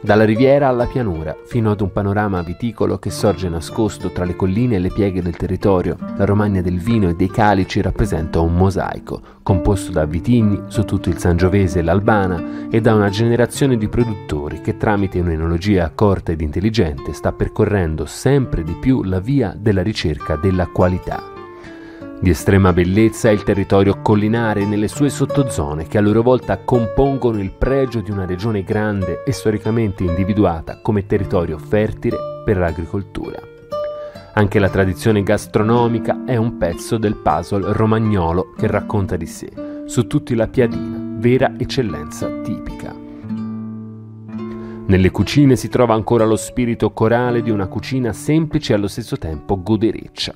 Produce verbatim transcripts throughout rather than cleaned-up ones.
Dalla riviera alla pianura, fino ad un panorama viticolo che sorge nascosto tra le colline e le pieghe del territorio, la Romagna del vino e dei calici rappresenta un mosaico, composto da vitigni su tutto il Sangiovese e l'Albana e da una generazione di produttori che tramite un'enologia accorta ed intelligente sta percorrendo sempre di più la via della ricerca della qualità. Di estrema bellezza è il territorio collinare nelle sue sottozone che a loro volta compongono il pregio di una regione grande e storicamente individuata come territorio fertile per l'agricoltura. Anche la tradizione gastronomica è un pezzo del puzzle romagnolo che racconta di sé, su tutti la piadina, vera eccellenza tipica. Nelle cucine si trova ancora lo spirito corale di una cucina semplice e allo stesso tempo godereccia.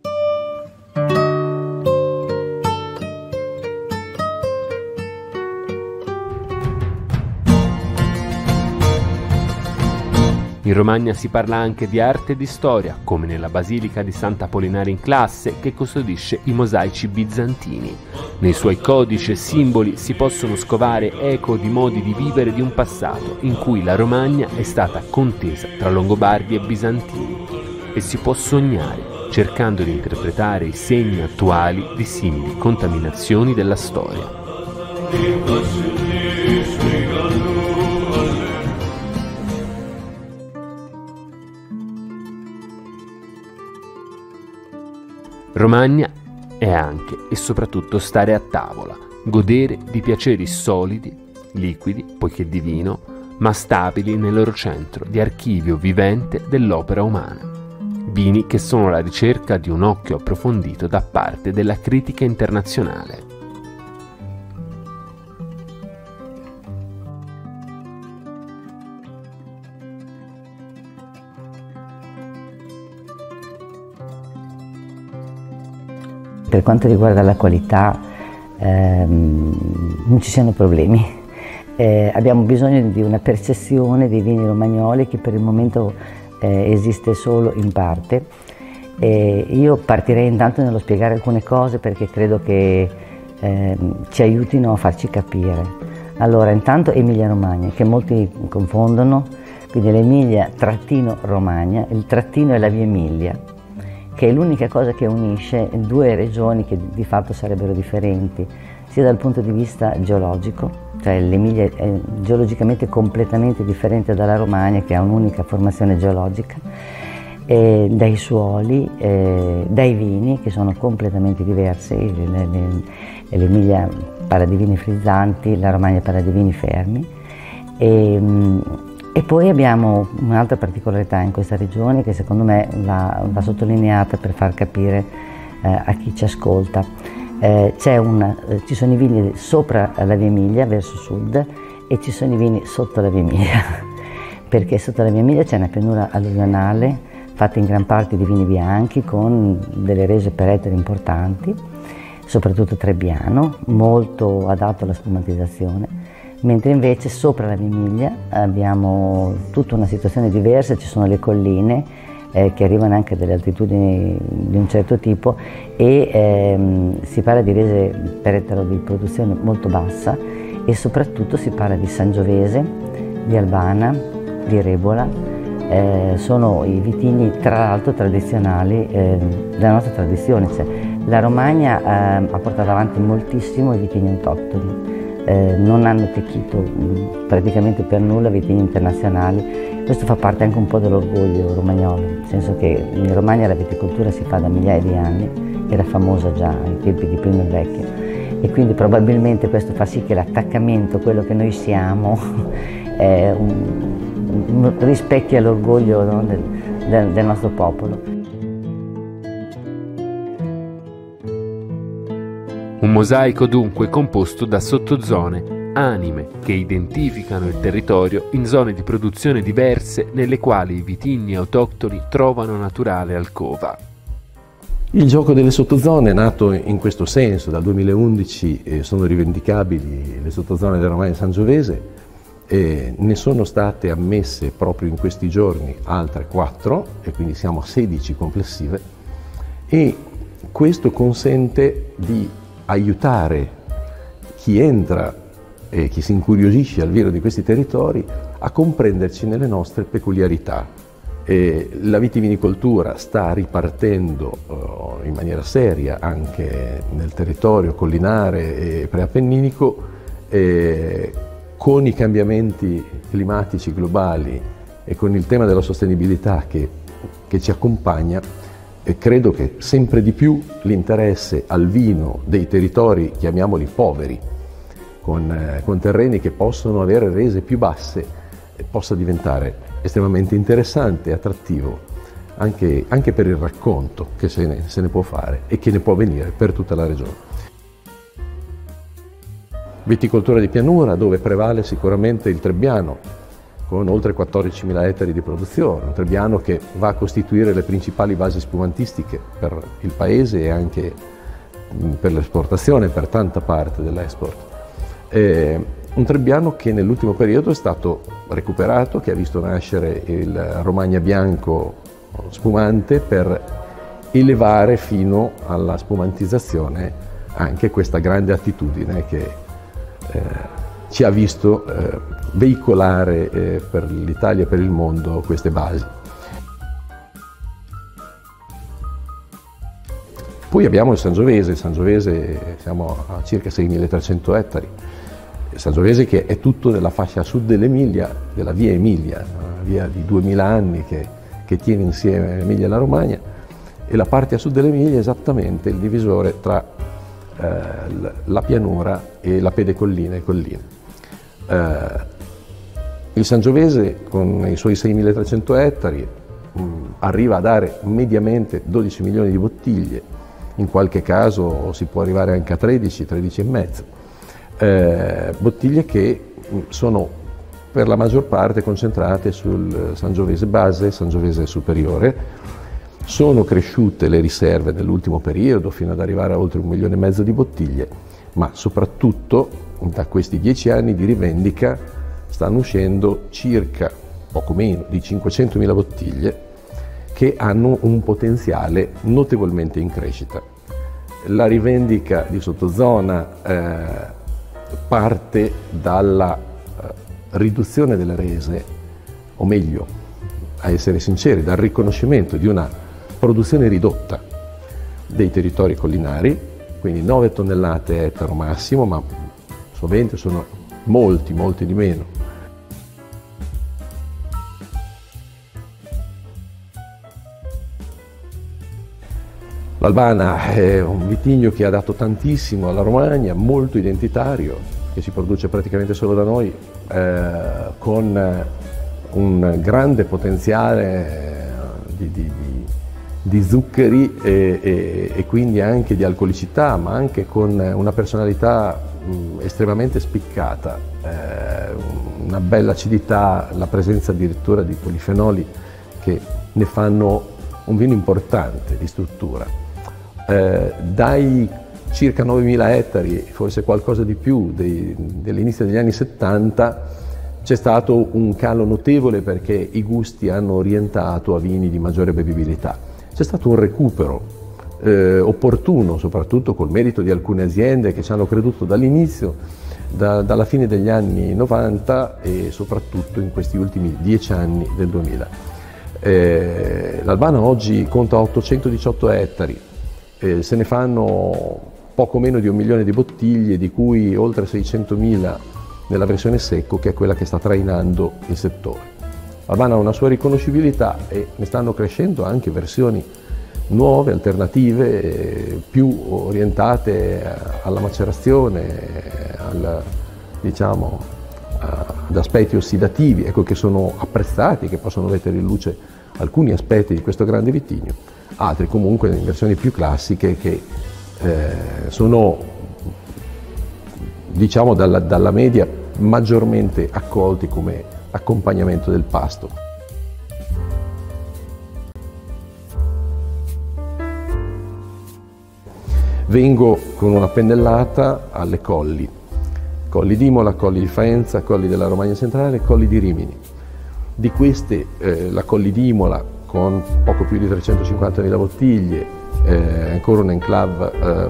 In Romagna si parla anche di arte e di storia, come nella Basilica di Sant'Apollinare in Classe, che custodisce i mosaici bizantini. Nei suoi codici e simboli si possono scovare eco di modi di vivere di un passato in cui la Romagna è stata contesa tra Longobardi e Bizantini. E si può sognare, cercando di interpretare i segni attuali di simili contaminazioni della storia. Romagna è anche e soprattutto stare a tavola, godere di piaceri solidi, liquidi, poiché di vino, ma stabili nel loro centro di archivio vivente dell'opera umana. Vini che sono la ricerca di un occhio approfondito da parte della critica internazionale. Per quanto riguarda la qualità ehm, non ci siano problemi, eh, abbiamo bisogno di una percezione dei vini romagnoli che per il momento eh, esiste solo in parte. E io partirei intanto nello spiegare alcune cose perché credo che eh, ci aiutino a farci capire. Allora, intanto Emilia Romagna, che molti confondono, quindi l'Emilia trattino Romagna, il trattino è la via Emilia, che è l'unica cosa che unisce due regioni che di fatto sarebbero differenti, sia dal punto di vista geologico, cioè l'Emilia è geologicamente completamente differente dalla Romagna, che ha un'unica formazione geologica, e dai suoli, e dai vini, che sono completamente diversi. L'Emilia parla di vini frizzanti, la Romagna parla di vini fermi. E, E poi abbiamo un'altra particolarità in questa regione che secondo me va, va sottolineata per far capire eh, a chi ci ascolta. Eh, c'è una, eh, ci sono i vini sopra la via Emilia, verso sud, e ci sono i vini sotto la via Emilia, perché sotto la via Emilia c'è una pianura alluvionale fatta in gran parte di vini bianchi con delle rese per ettari importanti, soprattutto Trebbiano, molto adatto alla spumatizzazione. Mentre invece sopra la via Emilia abbiamo tutta una situazione diversa, ci sono le colline eh, che arrivano anche a delle altitudini di un certo tipo e ehm, si parla di rese per ettaro di produzione molto bassa e soprattutto si parla di Sangiovese, di Albana, di Rebola, eh, sono i vitigni tra l'altro tradizionali eh, della nostra tradizione. Cioè, la Romagna eh, ha portato avanti moltissimo i vitigni autoctoni. Eh, non hanno techito mh, praticamente per nulla vitigni internazionali. Questo fa parte anche un po' dell'orgoglio romagnolo, nel senso che in Romagna la viticoltura si fa da migliaia di anni, era famosa già ai tempi di Primo il Vecchio e quindi probabilmente questo fa sì che l'attaccamento, quello che noi siamo, è un, un, rispecchia l'orgoglio, no, del, del, del nostro popolo. Un mosaico dunque composto da sottozone, anime, che identificano il territorio in zone di produzione diverse nelle quali i vitigni autoctoni trovano naturale alcova. Il gioco delle sottozone è nato in questo senso. Dal duemilaundici eh, sono rivendicabili le sottozone della Romagna Sangiovese e ne sono state ammesse proprio in questi giorni altre quattro e quindi siamo a sedici complessive e questo consente di aiutare chi entra e chi si incuriosisce al vino di questi territori a comprenderci nelle nostre peculiarità. E la vitivinicoltura sta ripartendo uh, in maniera seria anche nel territorio collinare e preappenninico, e con i cambiamenti climatici globali e con il tema della sostenibilità che, che ci accompagna, e credo che sempre di più l'interesse al vino dei territori, chiamiamoli poveri, con, eh, con terreni che possono avere rese più basse, eh, possa diventare estremamente interessante e attrattivo anche, anche per il racconto che se ne, se ne può fare e che ne può venire per tutta la regione. Viticoltura di pianura, dove prevale sicuramente il Trebbiano, con oltre quattordicimila ettari di produzione, un Trebbiano che va a costituire le principali basi spumantistiche per il paese e anche per l'esportazione, per tanta parte dell'export. Un Trebbiano che nell'ultimo periodo è stato recuperato, che ha visto nascere il Romagna bianco spumante per elevare fino alla spumantizzazione anche questa grande attitudine che eh, ci ha visto eh, veicolare eh, per l'Italia e per il mondo queste basi. Poi abbiamo il Sangiovese, il Sangiovese siamo a circa seimilatrecento ettari. Il Sangiovese che è tutto nella fascia sud dell'Emilia, della via Emilia, una via di duemila anni che, che tiene insieme l'Emilia e la Romagna, e la parte a sud dell'Emilia è esattamente il divisore tra eh, la pianura e la pedecollina e collina. Eh, il Sangiovese con i suoi seimilatrecento ettari mh, arriva a dare mediamente dodici milioni di bottiglie, in qualche caso si può arrivare anche a tredici, tredici e mezzo. Eh, bottiglie che sono per la maggior parte concentrate sul Sangiovese base e Sangiovese superiore. Sono cresciute le riserve nell'ultimo periodo fino ad arrivare a oltre un milione e mezzo di bottiglie, ma soprattutto da questi dieci anni di rivendica stanno uscendo circa poco meno di cinquecentomila bottiglie che hanno un potenziale notevolmente in crescita. La rivendica di sottozona eh, parte dalla eh, riduzione delle rese, o meglio, a essere sinceri, dal riconoscimento di una produzione ridotta dei territori collinari, quindi nove tonnellate ettaro massimo, ma sovente sono molti, molti di meno. L'Albana è un vitigno che ha dato tantissimo alla Romagna, molto identitario, che si produce praticamente solo da noi, eh, con un grande potenziale di, di, di, di zuccheri e, e, e quindi anche di alcolicità, ma anche con una personalità mh, estremamente spiccata, eh, una bella acidità, la presenza addirittura di polifenoli che ne fanno un vino importante di struttura. Eh, dai circa novemila ettari, forse qualcosa di più, dell'inizio degli anni settanta, c'è stato un calo notevole perché i gusti hanno orientato a vini di maggiore bevibilità. C'è stato un recupero eh, opportuno, soprattutto col merito di alcune aziende che ci hanno creduto dall'inizio, da, dalla fine degli anni novanta e soprattutto in questi ultimi dieci anni del duemila. Eh, L'Albana oggi conta ottocentodiciotto ettari. Eh, se ne fanno poco meno di un milione di bottiglie, di cui oltre seicentomila nella versione secco, che è quella che sta trainando il settore. L'Albana ha una sua riconoscibilità e ne stanno crescendo anche versioni nuove, alternative, eh, più orientate alla macerazione, al, diciamo, ad aspetti ossidativi, ecco, che sono apprezzati, che possono mettere in luce alcuni aspetti di questo grande vitigno. Altri comunque in versioni più classiche che eh, sono, diciamo, dalla, dalla media maggiormente accolti come accompagnamento del pasto. Vengo con una pennellata alle colli, colli di Imola, colli di Faenza, colli della Romagna centrale, colli di Rimini. Di queste eh, la colli di Imola con poco più di trecentocinquantamila bottiglie, eh, ancora un'enclave eh,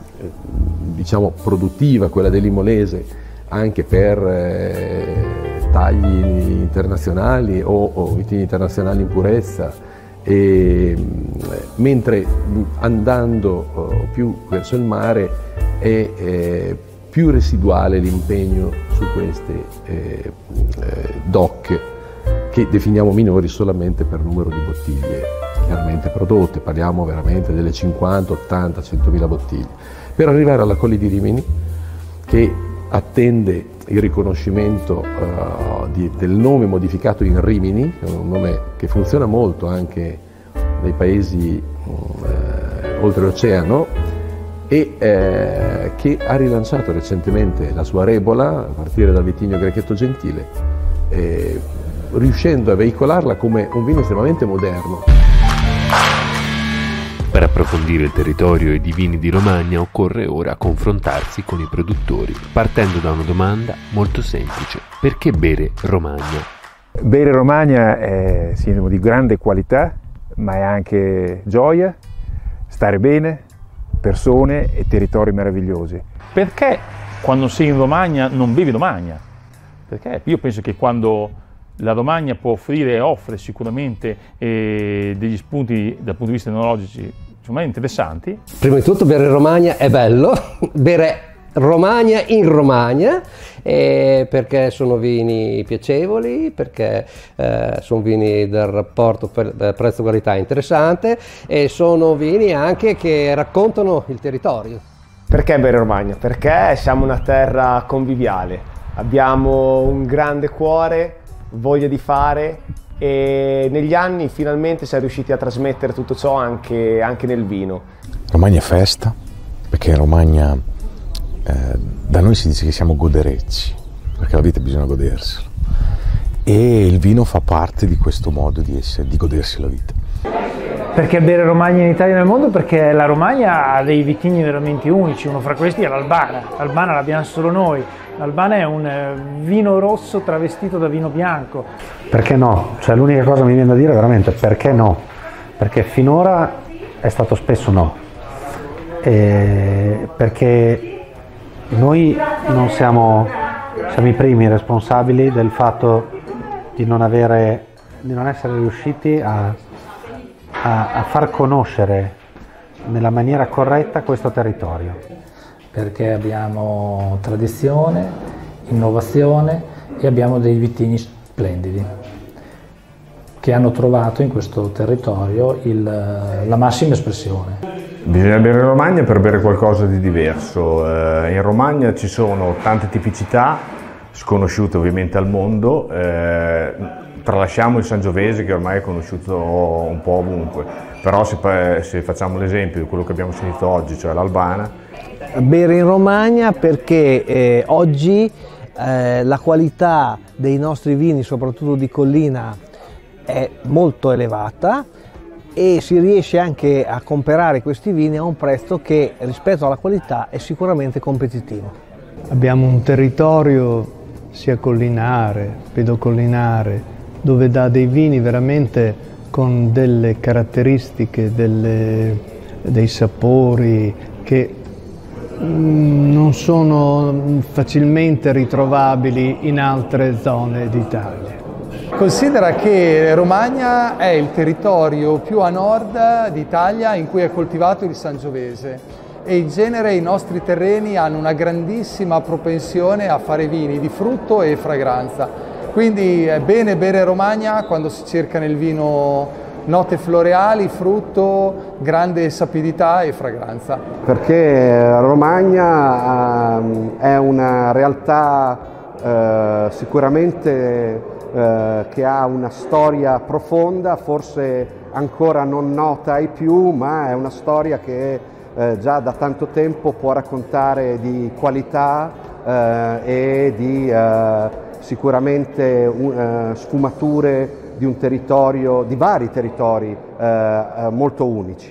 diciamo produttiva, quella dell'Imolese, anche per eh, tagli internazionali o, o vitigni internazionali in purezza, e, mentre andando uh, più verso il mare è eh, più residuale l'impegno su queste eh, eh, D O C che definiamo minori solamente per numero di bottiglie chiaramente prodotte, parliamo veramente delle cinquanta, ottanta, centomila bottiglie, per arrivare alla Colli di Rimini che attende il riconoscimento uh, di, del nome modificato in Rimini, un nome che funziona molto anche nei paesi uh, oltreoceano, e eh, che ha rilanciato recentemente la sua Rebola a partire dal vitigno Grechetto Gentile, eh, riuscendo a veicolarla come un vino estremamente moderno. Per approfondire il territorio ed i vini di Romagna occorre ora confrontarsi con i produttori, partendo da una domanda molto semplice: perché bere Romagna? Bere Romagna è sinonimo di grande qualità, ma è anche gioia, stare bene, persone e territori meravigliosi. Perché quando sei in Romagna non bevi Romagna? Perché io penso che quando la Romagna può offrire e offre sicuramente eh, degli spunti dal punto di vista enologici insomma, interessanti. Prima di tutto bere Romagna è bello, bere Romagna in Romagna, eh, perché sono vini piacevoli, perché eh, sono vini del rapporto per, prezzo-qualità interessante, e sono vini anche che raccontano il territorio. Perché bere Romagna? Perché siamo una terra conviviale, abbiamo un grande cuore, voglia di fare, e negli anni finalmente si è riusciti a trasmettere tutto ciò anche, anche nel vino. Romagna è festa, perché in Romagna eh, da noi si dice che siamo goderecci, perché la vita bisogna godersela, e il vino fa parte di questo modo di essere, di godersi la vita. Perché bere Romagna in Italia e nel mondo? Perché la Romagna ha dei vitigni veramente unici, uno fra questi è l'Albana. L'Albana l'abbiamo solo noi. L'Albana è un vino rosso travestito da vino bianco. Perché no? Cioè l'unica cosa che mi viene da dire veramente perché no? Perché finora è stato spesso no. E perché noi non siamo, siamo i primi responsabili del fatto di non avere, di non essere riusciti a, a, a far conoscere nella maniera corretta questo territorio. Perché abbiamo tradizione, innovazione e abbiamo dei vitigni splendidi che hanno trovato in questo territorio il, la massima espressione. Bisogna bere Romagna per bere qualcosa di diverso. Eh, in Romagna ci sono tante tipicità, sconosciute ovviamente al mondo, eh, tralasciamo il Sangiovese che ormai è conosciuto un po' ovunque, però se, se facciamo l'esempio di quello che abbiamo sentito oggi, cioè l'Albana, bere in Romagna perché eh, oggi eh, la qualità dei nostri vini, soprattutto di collina, è molto elevata e si riesce anche a comprare questi vini a un prezzo che rispetto alla qualità è sicuramente competitivo. Abbiamo un territorio sia collinare, pedocollinare, dove dà dei vini veramente con delle caratteristiche, delle, dei sapori che non sono facilmente ritrovabili in altre zone d'Italia. Considera che Romagna è il territorio più a nord d'Italia in cui è coltivato il Sangiovese e in genere i nostri terreni hanno una grandissima propensione a fare vini di frutto e fragranza. Quindi è bene bere Romagna quando si cerca nel vino note floreali, frutto, grande sapidità e fragranza. Perché Romagna uh, è una realtà uh, sicuramente uh, che ha una storia profonda, forse ancora non nota ai più, ma è una storia che uh, già da tanto tempo può raccontare di qualità uh, e di uh, sicuramente uh, sfumature di un territorio, di vari territori eh, molto unici.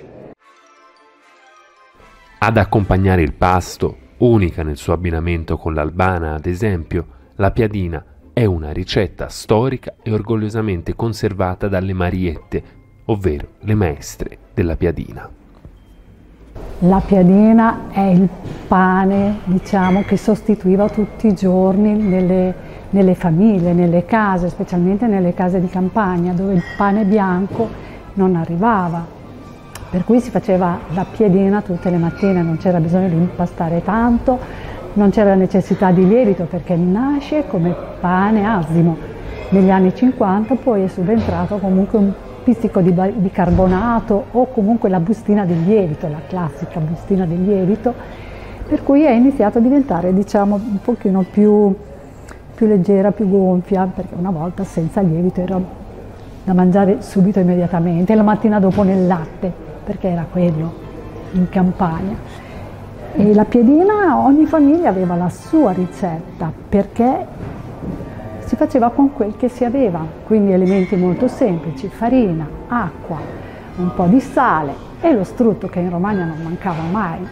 Ad accompagnare il pasto, unica nel suo abbinamento con l'Albana ad esempio, la piadina è una ricetta storica e orgogliosamente conservata dalle Mariette, ovvero le maestre della piadina. La piadina è il pane, diciamo, che sostituiva tutti i giorni nelle nelle famiglie, nelle case, specialmente nelle case di campagna, dove il pane bianco non arrivava. Per cui si faceva la piedina tutte le mattine, non c'era bisogno di impastare tanto, non c'era necessità di lievito perché nasce come pane asimo. Negli anni cinquanta poi è subentrato comunque un pizzico di bicarbonato o comunque la bustina del lievito, la classica bustina del lievito, per cui è iniziato a diventare, diciamo, un pochino più, più leggera, più gonfia, perché una volta senza lievito era da mangiare subito, immediatamente, e la mattina dopo nel latte, perché era quello in campagna. E la piedina, ogni famiglia aveva la sua ricetta, perché si faceva con quel che si aveva, quindi elementi molto semplici: farina, acqua, un po' di sale e lo strutto, che in Romagna non mancava mai.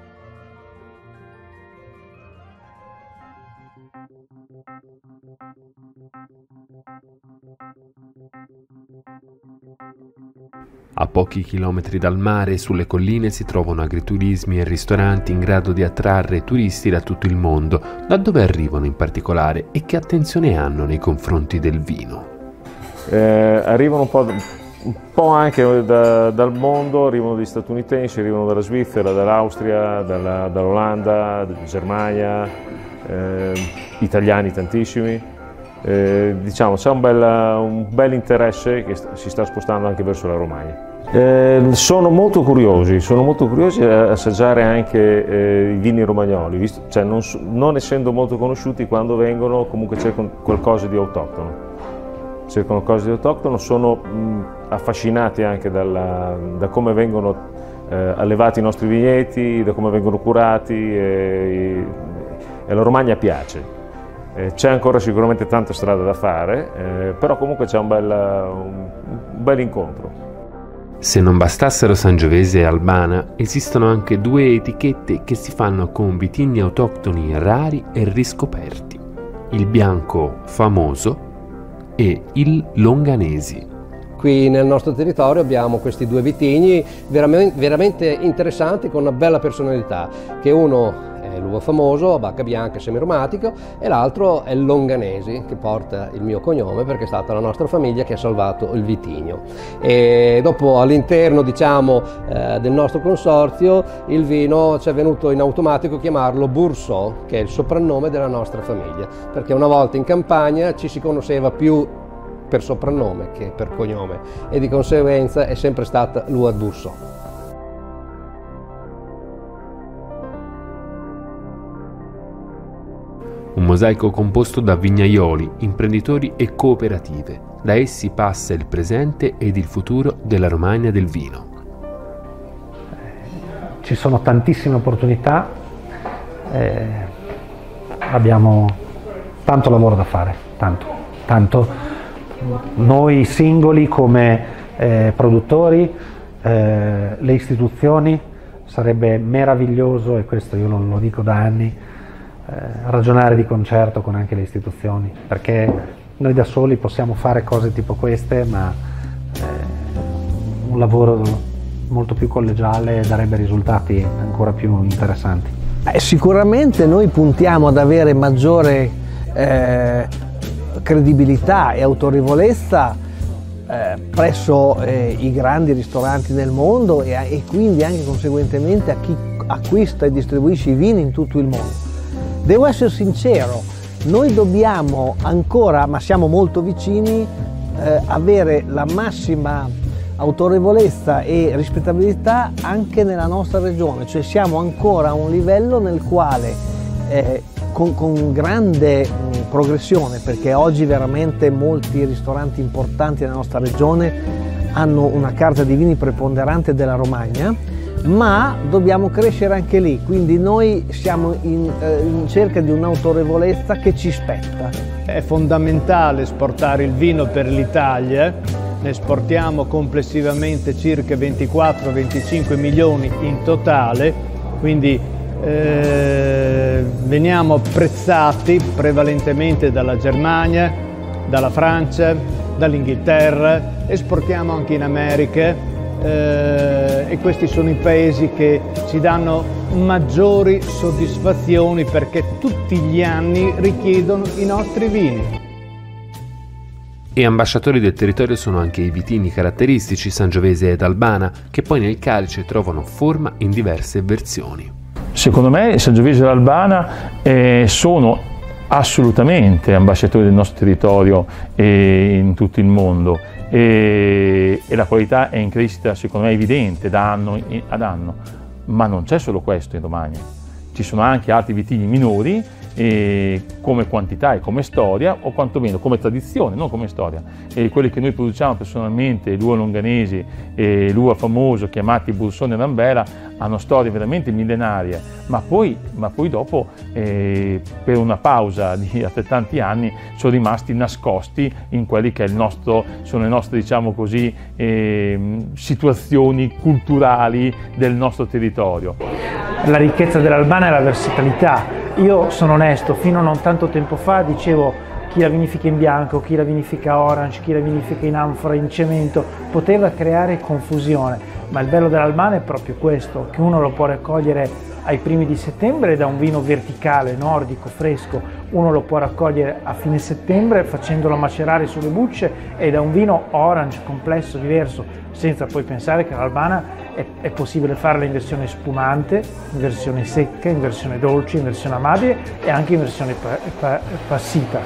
A pochi chilometri dal mare e sulle colline si trovano agriturismi e ristoranti in grado di attrarre turisti da tutto il mondo. Da dove arrivano in particolare e che attenzione hanno nei confronti del vino? Eh, arrivano un po', un po' anche da, dal mondo, arrivano dagli statunitensi, arrivano dalla Svizzera, dall'Austria, dalla, dall'Olanda, dalla Germania, eh, italiani tantissimi. Eh, diciamo c'è un bel, un bel interesse che si sta spostando anche verso la Romagna. Eh, sono molto curiosi, sono molto curiosi a assaggiare anche eh, i vini romagnoli, visto, cioè non, non essendo molto conosciuti, quando vengono comunque cercano qualcosa di autoctono, cercano qualcosa di autoctono, sono mh, affascinati anche dalla, da come vengono eh, allevati i nostri vigneti, da come vengono curati, e, e la Romagna piace. C'è ancora sicuramente tanta strada da fare, eh, però comunque c'è un bel, un, un bel incontro. Se non bastassero Sangiovese e Albana, esistono anche due etichette che si fanno con vitigni autoctoni rari e riscoperti: il bianco famoso e il longanesi. Qui nel nostro territorio abbiamo questi due vitigni veramente, veramente interessanti, con una bella personalità, che uno è l'uva famoso, a bacca bianca semiromatico, e l'altro è il longanesi, che porta il mio cognome perché è stata la nostra famiglia che ha salvato il vitigno. E dopo, all'interno, diciamo, eh, del nostro consorzio, il vino ci è venuto in automatico chiamarlo Bourseau, che è il soprannome della nostra famiglia, perché una volta in campagna ci si conosceva più per soprannome che per cognome, e di conseguenza è sempre stata l'Uva Bourseau. Un mosaico composto da vignaioli, imprenditori e cooperative. Da essi passa il presente ed il futuro della Romagna del vino. Ci sono tantissime opportunità, eh, abbiamo tanto lavoro da fare, tanto, tanto. Noi singoli come eh, produttori, eh, le istituzioni, sarebbe meraviglioso, e questo io lo, lo dico da anni, eh, ragionare di concerto con anche le istituzioni, perché noi da soli possiamo fare cose tipo queste, ma eh, un lavoro molto più collegiale darebbe risultati ancora più interessanti. Eh, sicuramente noi puntiamo ad avere maggiore eh, credibilità e autorevolezza eh, presso eh, i grandi ristoranti del mondo, e, e quindi anche conseguentemente a chi acquista e distribuisce i vini in tutto il mondo. Devo essere sincero, noi dobbiamo ancora, ma siamo molto vicini, eh, avere la massima autorevolezza e rispettabilità anche nella nostra regione, cioè siamo ancora a un livello nel quale eh, con, con grande mh, progressione, perché oggi veramente molti ristoranti importanti nella nostra regione hanno una carta di vini preponderante della Romagna, ma dobbiamo crescere anche lì, quindi noi siamo in, eh, in cerca di un'autorevolezza che ci spetta. È fondamentale esportare il vino per l'Italia, ne esportiamo complessivamente circa ventiquattro venticinque milioni in totale, quindi eh, veniamo apprezzati prevalentemente dalla Germania, dalla Francia, dall'Inghilterra, esportiamo anche in America, eh, e questi sono i paesi che ci danno maggiori soddisfazioni perché tutti gli anni richiedono i nostri vini. E ambasciatori del territorio sono anche i vitigni caratteristici Sangiovese ed Albana, che poi nel calice trovano forma in diverse versioni. Secondo me il Sangiovese e l'Albana eh, sono assolutamente ambasciatori del nostro territorio eh, in tutto il mondo e, e la qualità è in crescita, secondo me, evidente da anno ad anno. Ma non c'è solo questo in Romagna, ci sono anche altri vitigni minori e come quantità e come storia, o quantomeno come tradizione, non come storia. E quelli che noi produciamo personalmente, l'uva longanesi e l'uva famoso chiamati Bursone e Rambera, hanno storie veramente millenarie, ma poi, ma poi dopo eh, per una pausa di altrettanti anni sono rimasti nascosti in quelli che è il nostro, sono le nostre, diciamo così, eh, situazioni culturali del nostro territorio. La ricchezza dell'Albana è la versatilità. Io sono onesto, fino a non tanto tempo fa dicevo chi la vinifica in bianco, chi la vinifica orange, chi la vinifica in anfora, in cemento, poteva creare confusione, ma il bello dell'Albana è proprio questo, che uno lo può raccogliere ai primi di settembre da un vino verticale, nordico, fresco, uno lo può raccogliere a fine settembre facendolo macerare sulle bucce e da un vino orange complesso, diverso, senza poi pensare che l'Albana è, è possibile farla in versione spumante, in versione secca, in versione dolce, in versione amabile e anche in versione pa, pa, passita.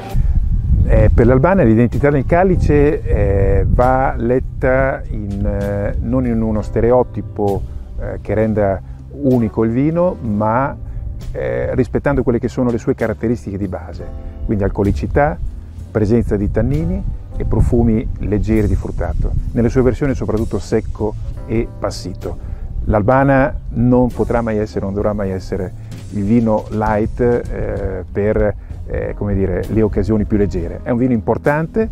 Eh, per l'Albana l'identità del calice eh, va letta in, eh, non in uno stereotipo eh, che renda unico il vino, ma eh, rispettando quelle che sono le sue caratteristiche di base, quindi alcolicità, presenza di tannini e profumi leggeri di fruttato, nelle sue versioni soprattutto secco e passito. L'Albana non potrà mai essere, non dovrà mai essere il vino light eh, per eh, come dire, le occasioni più leggere. È un vino importante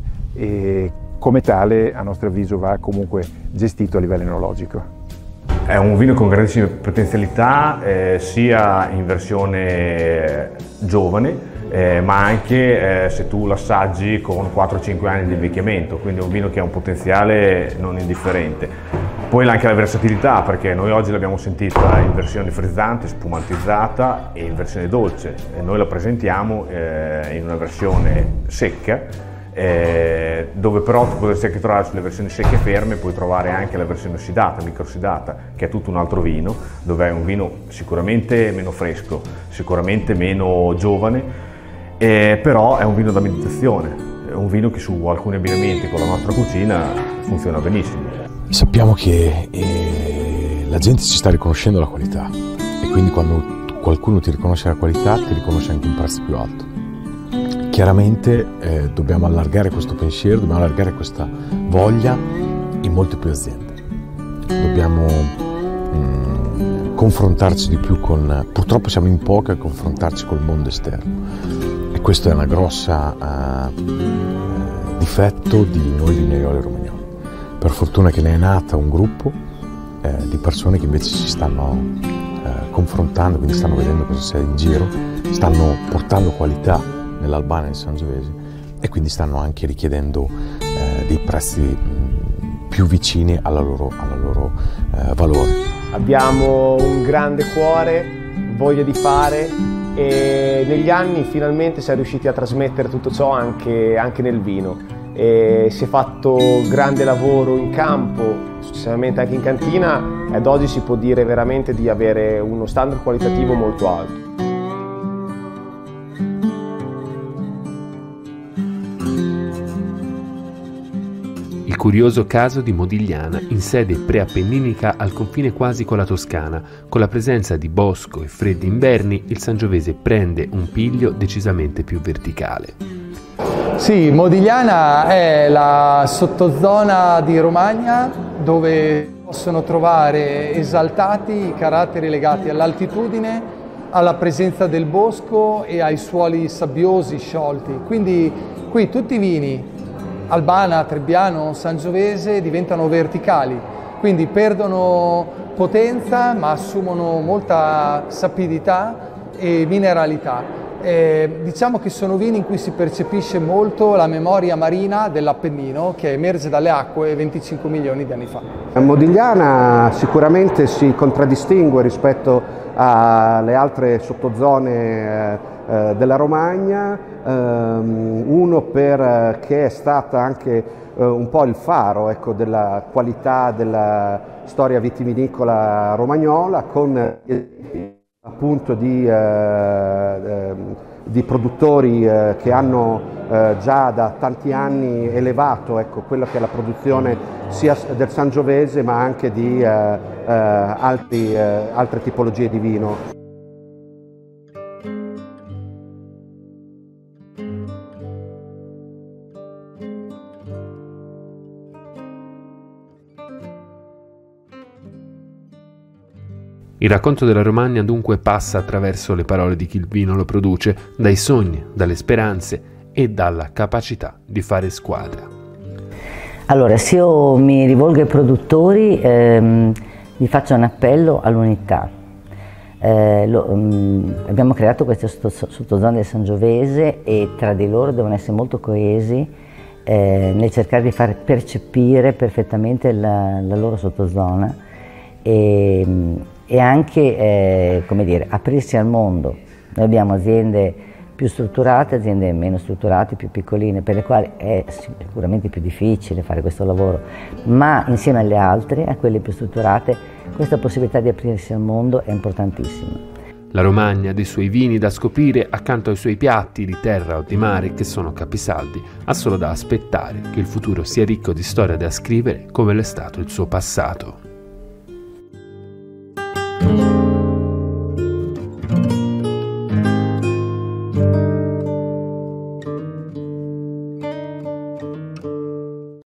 e come tale, a nostro avviso, va comunque gestito a livello enologico. È un vino con grandissime potenzialità, eh, sia in versione giovane, eh, ma anche eh, se tu l'assaggi con quattro cinque anni di invecchiamento, quindi è un vino che ha un potenziale non indifferente. Poi anche la versatilità, perché noi oggi l'abbiamo sentita in versione frizzante, spumantizzata e in versione dolce, e noi la presentiamo eh, in una versione secca, Eh, dove però tu potresti anche trovare sulle versioni secche e ferme, puoi trovare anche la versione ossidata, microossidata, che è tutto un altro vino, dove è un vino sicuramente meno fresco, sicuramente meno giovane, eh, però è un vino da meditazione, è un vino che su alcuni abbinamenti con la nostra cucina funziona benissimo. Sappiamo che eh, la gente ci sta riconoscendo la qualità e quindi quando qualcuno ti riconosce la qualità ti riconosce anche un prezzo più alto. Chiaramente eh, dobbiamo allargare questo pensiero, dobbiamo allargare questa voglia in molte più aziende. Dobbiamo mh, confrontarci di più con... Purtroppo siamo in pochi a confrontarci col mondo esterno e questo è una grossa uh, difetto di noi vignaioli e romagnoli. Per fortuna che ne è nata un gruppo eh, di persone che invece si stanno eh, confrontando, quindi stanno vedendo cosa c'è in giro, stanno portando qualità nell'Albana e nel Sangiovese e quindi stanno anche richiedendo eh, dei prezzi mh, più vicini alla loro, alla loro eh, valore. Abbiamo un grande cuore, voglia di fare e negli anni finalmente si è riusciti a trasmettere tutto ciò anche, anche nel vino. E si è fatto grande lavoro in campo, successivamente anche in cantina e ad oggi si può dire veramente di avere uno standard qualitativo molto alto. Il curioso caso di Modigliana, in sede preappenninica al confine quasi con la Toscana, con la presenza di bosco e freddi inverni, il Sangiovese prende un piglio decisamente più verticale. Sì, Modigliana è la sottozona di Romagna dove possono trovare esaltati i caratteri legati all'altitudine, alla presenza del bosco e ai suoli sabbiosi sciolti. Quindi qui tutti i vini Albana, Trebbiano, Sangiovese diventano verticali, quindi perdono potenza ma assumono molta sapidità e mineralità. Eh, diciamo che sono vini in cui si percepisce molto la memoria marina dell'Appennino che emerge dalle acque venticinque milioni di anni fa. Modigliana sicuramente si contraddistingue rispetto alle altre sottozone eh, eh, della Romagna, ehm, uno perché è stata anche eh, un po' il faro, ecco, della qualità della storia vitivinicola romagnola, con appunto di, eh, eh, di produttori eh, che hanno eh, già da tanti anni elevato, ecco, quella che è la produzione sia del Sangiovese ma anche di eh, eh, altri, eh, altre tipologie di vino. Il racconto della Romagna dunque passa attraverso le parole di chi il vino lo produce, dai sogni, dalle speranze e dalla capacità di fare squadra. Allora, se io mi rivolgo ai produttori, ehm, gli faccio un appello all'unità. Eh, lo, um, abbiamo creato queste sottozone del Sangiovese e tra di loro devono essere molto coesi eh, nel cercare di far percepire perfettamente la, la loro sottozona e, e anche eh, come dire, aprirsi al mondo. Noi abbiamo aziende più strutturate, aziende meno strutturate, più piccoline, per le quali è sicuramente più difficile fare questo lavoro, ma insieme alle altre, a quelle più strutturate, questa possibilità di aprirsi al mondo è importantissima. La Romagna dei suoi vini da scoprire accanto ai suoi piatti di terra o di mare che sono capisaldi, ha solo da aspettare che il futuro sia ricco di storia da scrivere come l'è stato il suo passato.